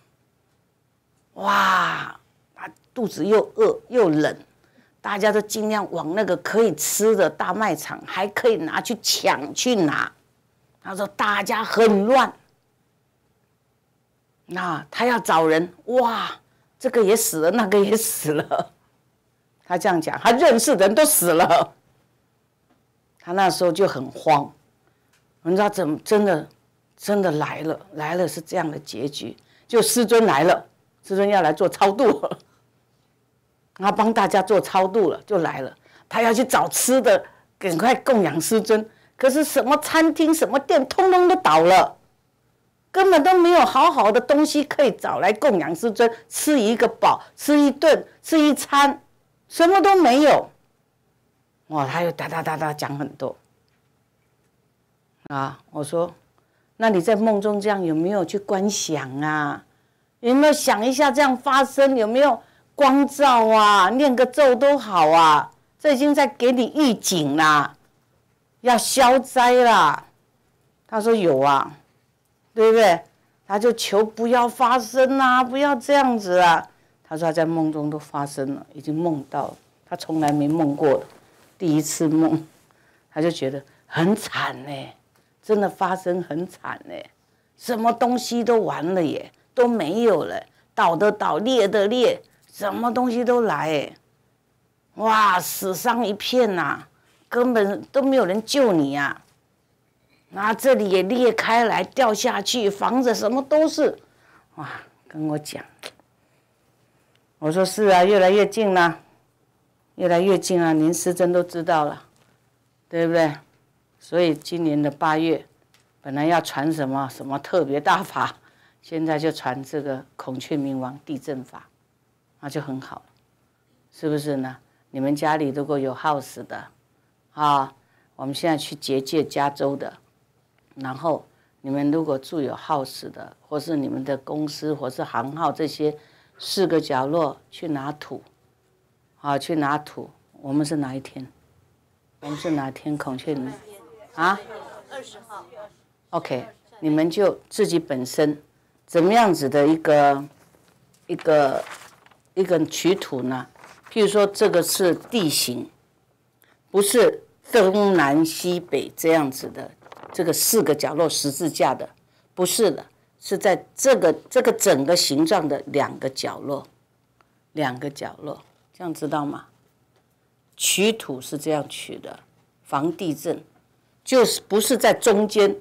哇，他肚子又饿又冷，大家都尽量往那个可以吃的大卖场，还可以拿去抢去拿。他说大家很乱，那他要找人，哇。这个也死了，那个也死了，他这样讲，他认识的人都死了，他那时候就很慌，你知道怎么真的来了是这样的结局，就师尊来了，师尊要来做超度了，他帮大家做超度了，就来了，他要去找吃的，赶快供养师尊，可是什么餐厅什么店通通都倒了。根本都没有好好的东西可以找来供养师尊，吃一个饱，吃一顿，吃一餐，什么都没有。哇，他又哒讲很多。我说，那你在梦中这样有没有去观想啊？有没有想一下这样发生？有没有光照啊？念个咒都好啊，这已经在给你预警啦，要消灾啦。他说有啊。对不对？他就求不要发生啊，不要这样子啊。他说他在梦中都发生了，已经梦到了，他从来没梦过的，第一次梦，他就觉得很惨呢，真的发生很惨呢，什么东西都完了耶，都没有了，倒的倒，裂的裂，什么东西都来哎，哇，死伤一片呐，根本都没有人救你啊。这里也裂开来，掉下去，房子什么都是，哇！跟我讲，我说是啊，越来越近了， 越来越近啊，连师尊都知道了，对不对？所以今年的8月，本来要传什么特别大法，现在就传这个孔雀明王地震法，那就很好了，是不是呢？你们家里如果有 house 的，啊，我们现在去结界加州的，然后你们如果住有 house 的，或是你们的公司或是行号这些4个角落去拿土，啊，去拿土。我们是哪一天？我们是哪天孔雀明？啊 20号。 OK， 你们就自己本身怎么样子的一个取土呢？譬如说这个是地形，不是东南西北这样子的，这个4个角落十字架的，不是的，是在这个整个形状的2个角落，这样知道吗？取土是这样取的，防地震，就是不是在中间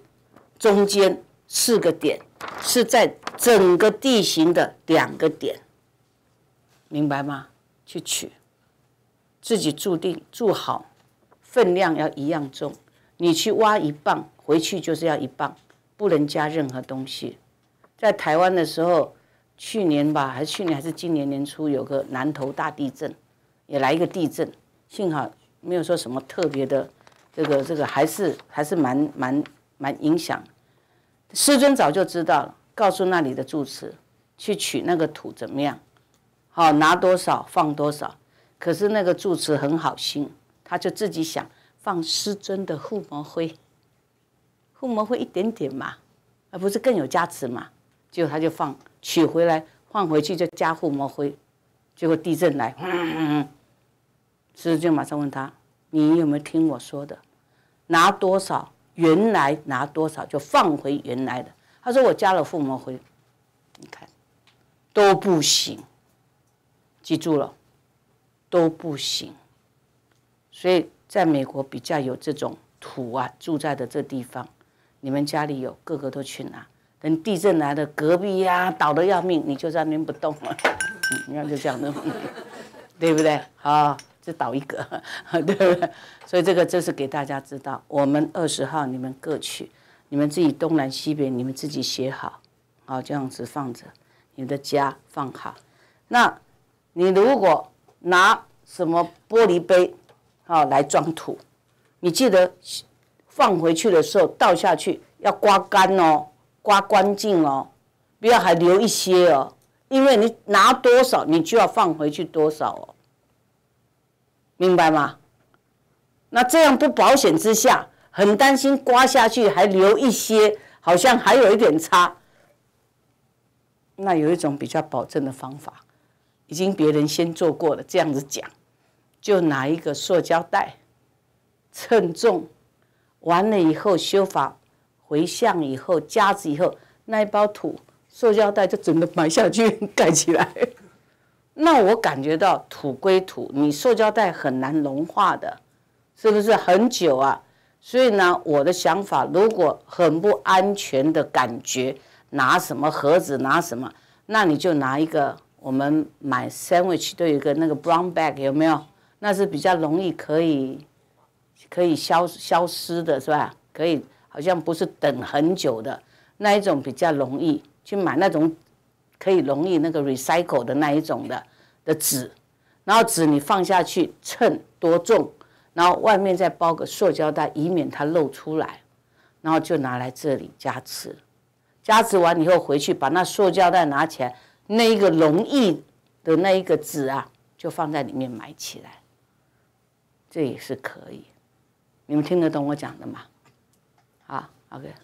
4个点，是在整个地形的2个点，明白吗？去取，自己注好，分量要一样重。你去挖1磅，回去就是要1磅，不能加任何东西。在台湾的时候，去年还是今年年初，有个南投大地震，也来一个地震，幸好没有说什么特别的，这个还是蛮影响。师尊早就知道了，告诉那里的住持去取那个土怎么样，好，拿多少放多少。可是那个住持很好心，他就自己想放师尊的护摩灰，护摩灰一点点嘛，而不是更有加持嘛。结果他就取回来放回去就加护摩灰，结果地震来，师尊就马上问他：你有没有听我说的？拿多少？原来拿多少就放回原来的。他说我加了护摩灰，你看都不行，记住了，都不行。所以在美国比较有这种土啊，住在的这地方，你们家里有，个个都去拿。等地震来了，隔壁呀倒得要命，你就在那边不动了，你看就这样的，对不对？好。只倒一个，对不对？所以这是给大家知道，我们20号你们各去，你们自己东南西北你们自己写好，好这样子放着，你的家放好。那你如果拿什么玻璃杯，来装土，你记得放回去的时候倒下去要刮干哦，刮干净哦，不要还留一些哦，因为你拿多少你就要放回去多少哦。明白吗？那这样不保险之下，很担心刮下去还留一些，好像还有一点差。那有一种比较保证的方法，已经别人先做过了，这样子讲，就拿一个塑胶袋，称重，完了以后修法回向以后加持以后，那一包土塑胶袋就整个埋下去盖起来。那我感觉到土归土，你塑胶袋很难融化的，是不是很久啊？所以呢，我的想法，如果很不安全的感觉，拿什么盒子拿什么，那你就拿一个，我们买 sandwich 都有一个那个 brown bag 有没有？那是比较容易可以消失的是吧？可以好像不是等很久的那一种比较容易去买那种。可以容易那个 recycle 的那一种的纸，然后纸你放下去称多重，然后外面再包个塑胶袋，以免它露出来，然后就拿来这里加持，加持完以后回去把那塑胶袋拿起来，那一个容易的那一个纸啊，就放在里面埋起来，这也是可以。你们听得懂我讲的吗？好 ，OK。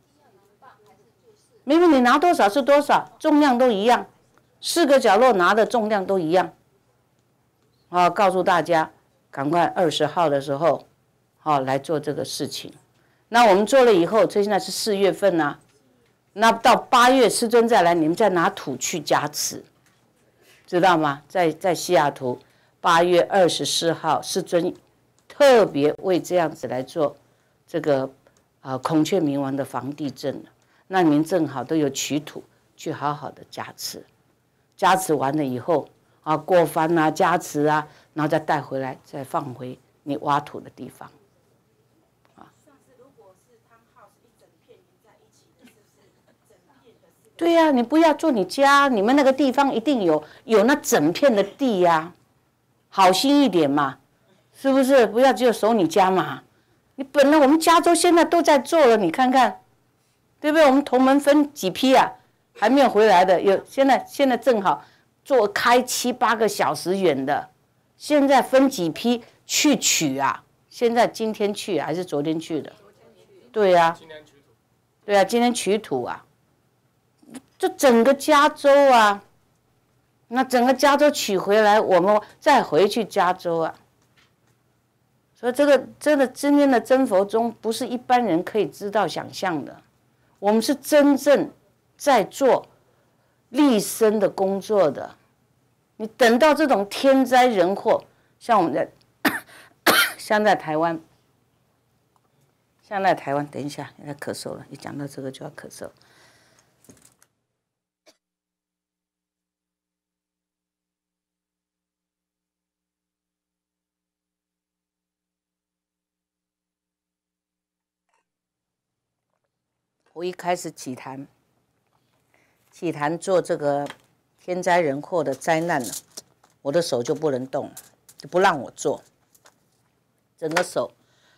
没问题，拿多少是多少，重量都一样，4个角落拿的重量都一样。告诉大家，赶快20号的时候，来做这个事情。那我们做了以后，这现在是4月份啊，那到8月师尊再来，你们再拿土去加持，知道吗？在西雅图8月24号，师尊特别为这样子来做这个孔雀明王的防地震了。那你们正好都有取土，去好好的加持，加持完了以后过幡啊、加持啊， 然后再带回来，再放回你挖土的地方。对呀、你不要做你家，你们那个地方一定有那整片的地呀、好心一点嘛，是不是？不要只有守你家嘛。你本来我们加州现在都在做了，你看看，对不对？我们同门分几批啊，还没有回来的，现在正好做开7、8个小时远的，现在分几批去取啊？现在今天去还是昨天去的？对呀、对呀、今天取土啊。就整个加州啊，那整个加州取回来，我们再回去加州啊。所以这个真的今天的真佛宗不是一般人可以知道想象的，我们是真正在做立身的工作的。你等到这种天灾人祸，像我们在像在台湾，等一下要咳嗽了，一讲到这个就要咳嗽。我一开始起坛做这个天灾人祸的灾难了，我的手就不能动，就不让我做，整个手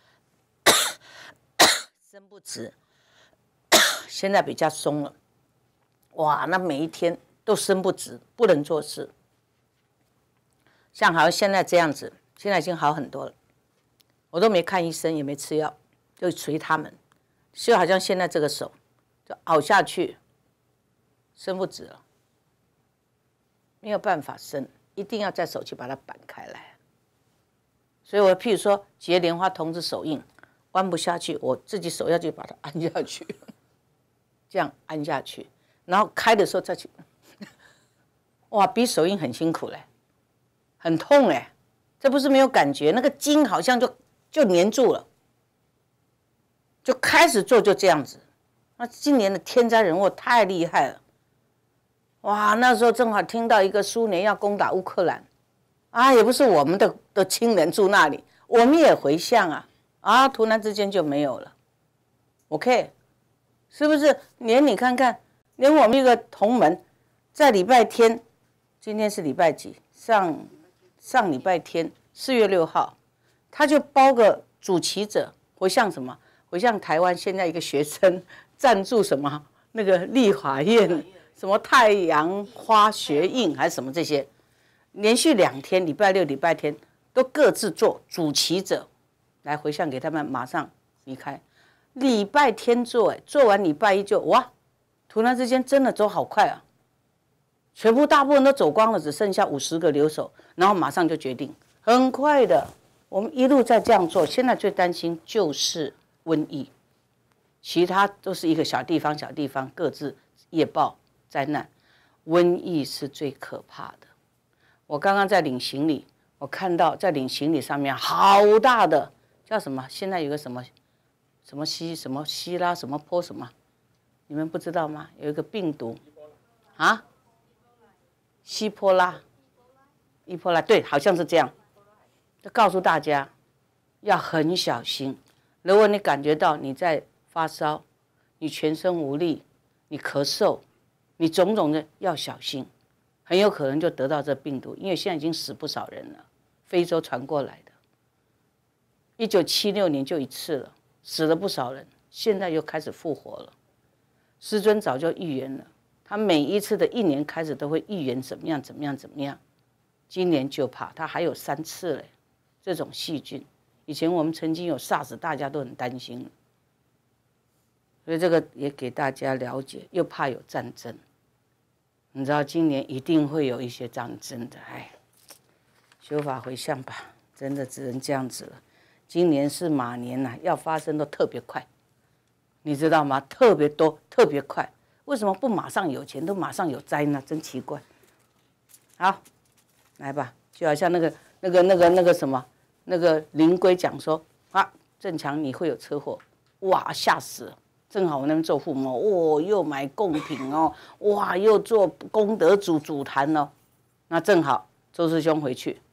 伸不直，现在比较松了。哇，那每一天都伸不直，不能做事。像好像现在这样子，现在已经好很多了，我都没看医生，也没吃药，就随他们。就好像现在这个手就凹下去，伸不直了，没有办法伸，一定要在手去把它扳开来。所以我譬如说结莲花童子手印，弯不下去，我自己手要去把它按下去，这样按下去，然后开的时候再去，哇，比手印很辛苦嘞，很痛嘞，这不是没有感觉，那个筋好像就黏住了。就开始做就这样子，那今年的天灾人祸太厉害了，哇！那时候正好听到一个苏联要攻打乌克兰，啊，也不是我们的亲人住那里，我们也回向啊，突然之间就没有了。OK， 是不是？连你看看，连我们一个同门，在礼拜天，今天是礼拜几？上礼拜天4月6号，他就包个主旗者回向什么？回向台湾现在一个学生赞助什么那个立法院什么太阳花学印还是什么这些，连续2天，礼拜六、礼拜天都各自做主旗者来回向给他们，马上离开。礼拜天做，做完礼拜一就哇，突然之间真的走好快啊！全部大部分都走光了，只剩下50个留守，然后马上就决定，很快的，我们一路在这样做。现在最担心就是瘟疫，其他都是一个小地方各自业报灾难，瘟疫是最可怕的。我刚刚在领行李，我看到在领行李上面好大的叫什么？现在有个什么希拉什么坡什么，你们不知道吗？有一个病毒啊，伊波拉，对，好像是这样。就告诉大家要很小心。如果你感觉到你在发烧，你全身无力，你咳嗽，你种种的要小心，很有可能就得到这病毒，因为现在已经死不少人了，非洲传过来的。1976年就1次了，死了不少人，现在又开始复活了。师尊早就预言了，他每一次的1年开始都会预言怎么样，今年就怕他还有3次嘞，这种细菌。以前我们曾经有 SARS， 大家都很担心，所以这个也给大家了解，又怕有战争。你知道今年一定会有一些战争的，修法回向吧，真的只能这样子了。今年是马年呐，要发生都特别快，你知道吗？特别多，特别快。为什么不马上有钱，都马上有灾呢？真奇怪。好，来吧，就好像那个什么。那个灵龟讲说啊，正强你会有车祸，哇，吓死了！正好我那边做父母，又买贡品哦，哇，又做功德主坛哦，那正好周师兄回去，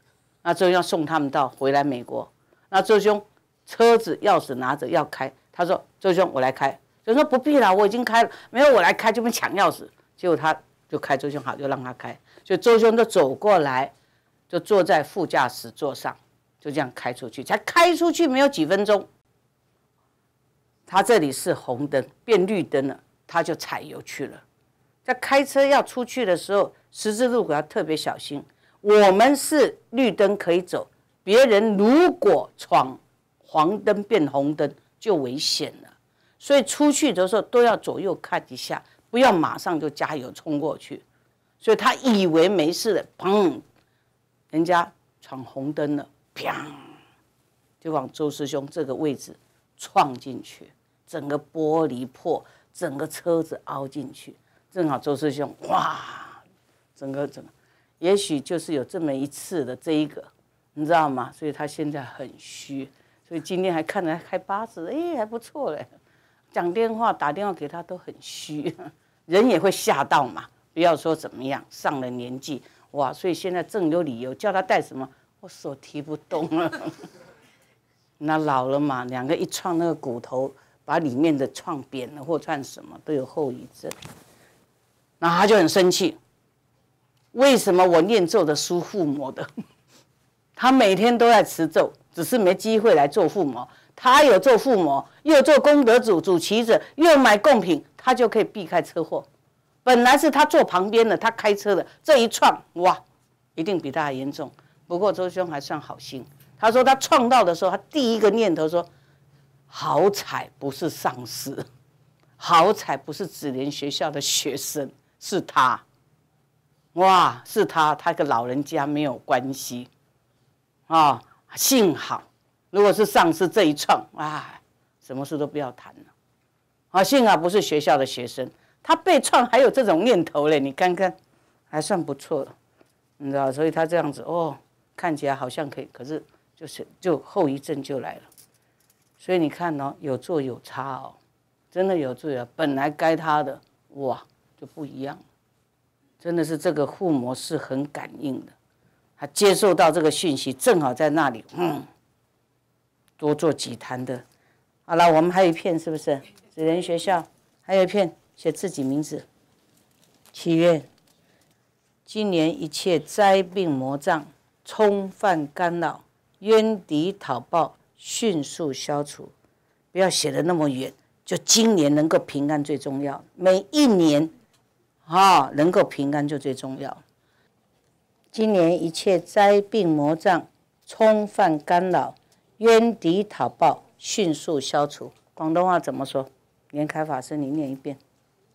那周兄送他们回来美国，那周兄车子钥匙拿着要开，他说周兄我来开，就说不必了，我已经开了，没有我来开就被抢钥匙，结果他就开周兄好就让他开，所以周兄就走过来，就坐在副驾驶座上，就这样开出去，才开出去没有几分钟，他这里是红灯变绿灯了，他就踩油去了。在开车要出去的时候，十字路口要特别小心。我们是绿灯可以走，别人如果闯黄灯变红灯就危险了。所以出去的时候都要左右看一下，不要马上就加油冲过去。所以他以为没事了，砰，人家闯红灯了，砰，就往周师兄这个位置撞进去，整个玻璃破，整个车子凹进去。正好周师兄哇，整个，也许就是有这么一次的这一个，你知道吗？所以他现在很虚，所以今天还看着开80，哎，还不错嘞。讲电话打电话给他都很虚，人也会吓到嘛。不要说怎么样，上了年纪哇，所以现在正有理由叫他带什么，我手提不动了。那老了嘛，两个一撞那个骨头，把里面的撞扁了或撞什么都有后遗症。然后他就很生气，为什么我念咒的输附魔的？他每天都在持咒，只是没机会来做附魔。他有做附魔，又做功德主旗子，又买贡品，他就可以避开车祸。本来是他坐旁边的，他开车的，这一撞，哇，一定比他还严重。不过周兄还算好心，他说他撞到的时候，他第一个念头说：好彩不是上司，好彩不是紫莲学校的学生。是他，哇，是他，他跟老人家没有关系，啊，幸好，如果是上司这一撞，啊，什么事都不要谈了，啊，幸好不是学校的学生，他被撞还有这种念头嘞，你看看，还算不错了，你知道，所以他这样子，哦，看起来好像可以，可是就后遗症就来了，所以你看哦，有做有差哦，真的有做有差，本来该他的，哇。就不一样，真的是这个附魔是很感应的，他接受到这个讯息，正好在那里，多做几坛的。好了，我们还有一片是不是？紫莲学校还有一片，写自己名字。祈愿今年一切灾病魔障、冲犯干扰、冤敌讨报迅速消除。不要写的那么远，就今年能够平安最重要。每一年。能够平安就最重要。今年一切灾病魔障、冲犯干扰、冤敌讨报迅速消除。廣東話怎麼說？蓮啟法師，你念一遍。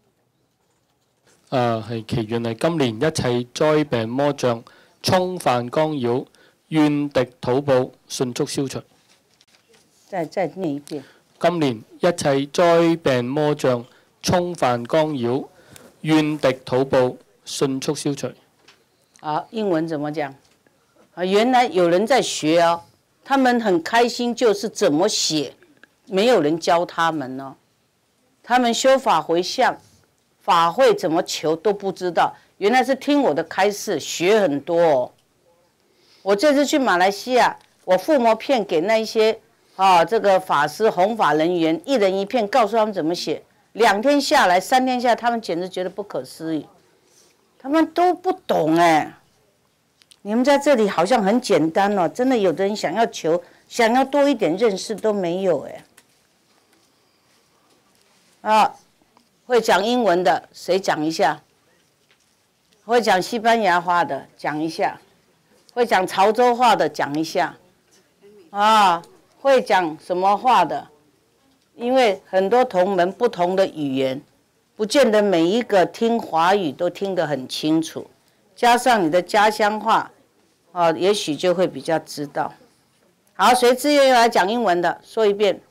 係祈願係今年一切災病魔障、衝犯干擾、怨敵討報迅速消除。 再念一遍。 今年一切災病魔障、衝犯干擾。怨敵討報迅速消除。 好，英文怎麼講？原來有人在學哦，他們很開心，就是怎麼寫，沒有人教他們哦。他們修法回向，法會怎麼求都不知道，原來是聽我的開示，學很多哦。我這次去馬來西亞，我附魔片給那些這個法師弘法人員，一人一片，告訴他們怎麼寫。2天下來，3天下來，他們簡直覺得不可思議，他們都不懂哎。你們在這裡好像很簡單哦，真的有的人想要求，想要多一點認識都沒有哎。會講英文的誰講一下？會講西班牙話的講一下，會講潮州話的講一下，會講什麼話的？因為很多同門不同的語言，不見得每一個聽華語都聽得很清楚，加上你的家鄉話，也許就會比較知道。好，誰自願來講英文的，說一遍。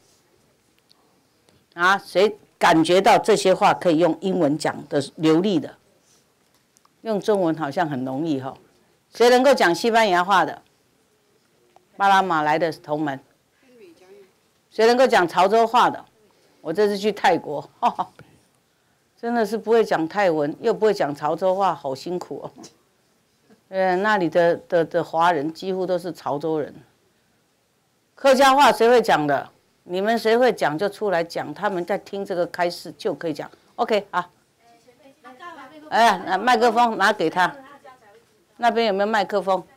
誰感覺到這些話可以用英文講的流利的？用中文好像很容易哈。誰能夠講西班牙話的？巴拿馬來的同門。誰能夠講潮州話的？我這次去泰國，真的是不會講泰文，又不會講潮州話，好辛苦哦。 那里的华人几乎都是潮州人。客家话谁会讲的？你们谁会讲就出来讲，他们在听这个开示就可以讲。OK 好。麦克风拿给他。那边有没有麦克风？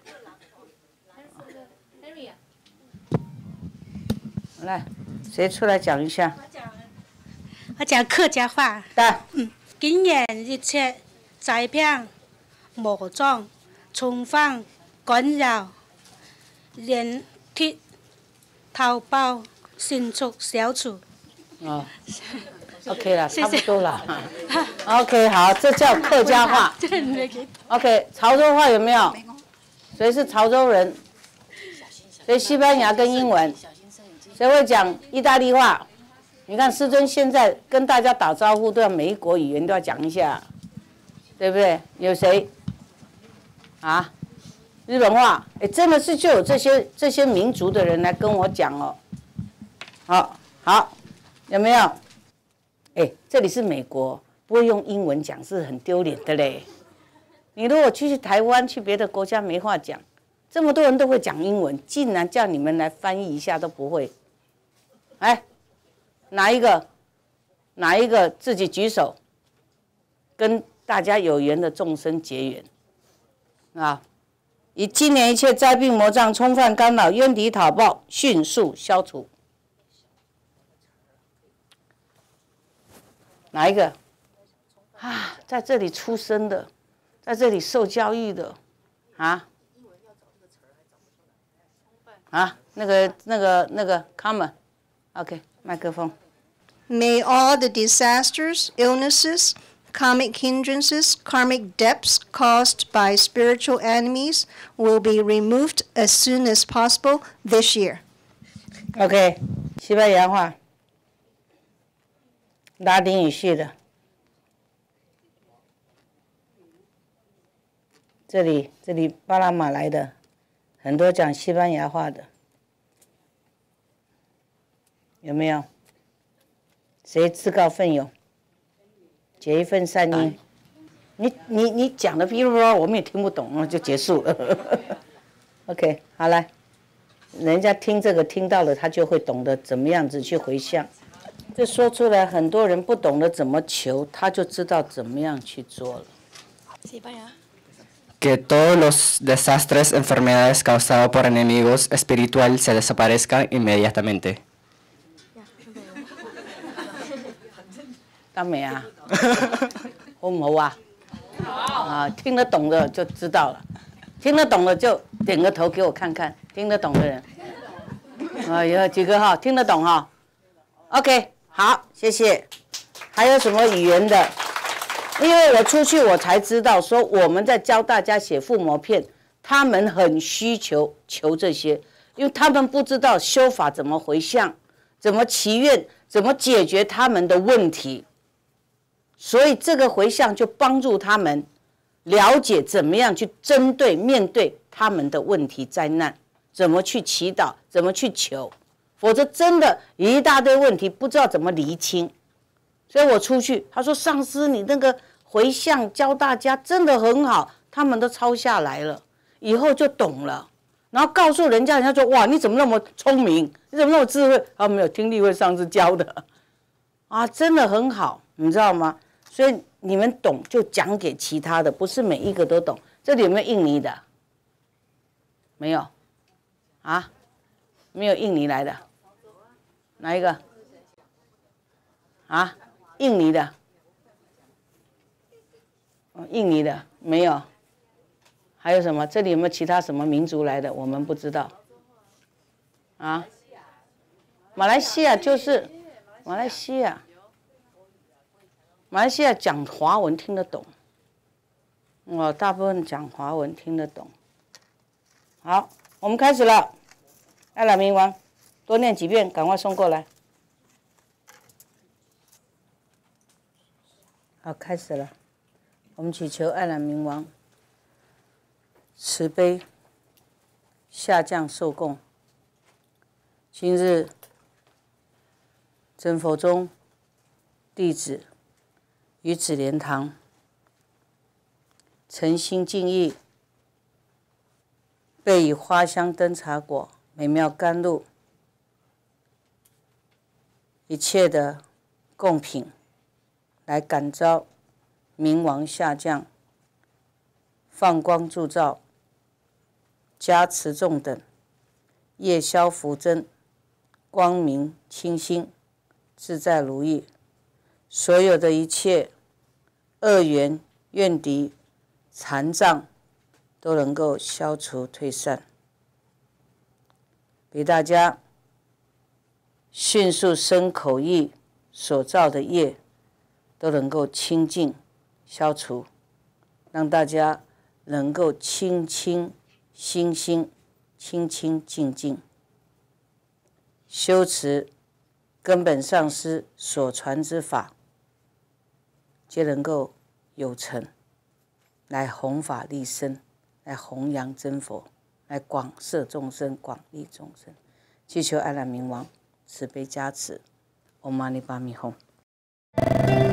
来，谁出来讲一下？ 我讲客家话。今年一切灾变、魔障、冲犯、干擾、連鐵、淘寶迅速消除。 哦，OK 了，差不多了。OK， 好，这叫客家话。OK， 潮州话有没有？谁是潮州人？谁西班牙跟英文？谁会讲意大利话？你看师尊现在跟大家打招呼都要每一国语言都要讲一下，对不对？有谁？啊？日本话？哎，真的是就有这些民族的人来跟我讲哦。好，有没有？哎，这里是美国，不会用英文讲是很丢脸的嘞。你如果去台湾，去别的国家没话讲，这么多人都会讲英文，竟然叫你们来翻译一下都不会。哎，哪一个自己举手，跟大家有缘的众生结缘啊！以今年一切灾病魔障、冲犯干扰、冤敌讨报，迅速消除。哪一个？啊，在这里出生的，在这里受教育的，那个 ，come， OK， 麦克风。 May all the disasters, illnesses, karmic hindrances, karmic debts caused by spiritual enemies will be removed as soon as possible this year. OK， 西班牙话，拉丁语系的。这里巴拿马来的，很多讲西班牙话的，有没有？谁自告奋勇，结一份善因？你讲的噼里啪啦，我们也听不懂，就结束了。OK， 好来，人家听这个听到了，他就会懂得怎么样子去回向。这说出来，很多人不懂得怎么求，他就知道怎么样去做了。 西班牙。 Que todos los desastres, enfermedades causados por enemigos espirituales se desaparezcan inmediatamente. 大美啊，好唔好啊？听得懂的就知道了，听得懂的就点个头给我看看，听得懂的人。有几个哈，听得懂哈 ？OK， 好，谢谢。还有什么语言的？因为我出去我才知道，说我们在教大家写附魔片，他们很需求这些，因为他们不知道修法怎么回向，怎么祈愿，怎么解决他们的问题，所以这个回向就帮助他们了解怎么样去针对面对他们的问题灾难，怎么去祈祷，怎么去求，否则真的一大堆问题不知道怎么厘清。所以我出去，他说上师你那个回向教大家真的很好，他们都抄下来了，以后就懂了，然后告诉人家，人家说哇你怎么那么聪明，你怎么那么智慧？他没有听立慧上师教的，真的很好，你知道吗？所以你们懂就讲给其他的，不是每一个都懂。这里有没有印尼的？没有，没有印尼来的，哪一个？印尼的？印尼的没有。还有什么？这里有没有其他什么民族来的？我们不知道。马来西亚就是马来西亚。马来西亚讲华文听得懂，大部分讲华文听得懂。好，我们开始了。阿拉明王，多念几遍，赶快送过来。好，开始了。我们祈求爱兰明王慈悲下降受供。今日真佛宗弟子于紫莲堂诚心敬意备以花香灯茶果、美妙甘露，一切的贡品，来感召冥王下降，放光铸造，加持众等，夜消伏真，光明清新，自在如意。所有的一切恶缘、怨敌、残障都能够消除退散，给大家迅速身口意所造的业都能够清净消除，让大家能够清清心心、清清净净，修持根本上师所传之法，皆能够有成，来弘法利生，来弘扬真佛，来广摄众生，广利众生。祈求阿难明王慈悲加持。唵嘛呢叭咪吽。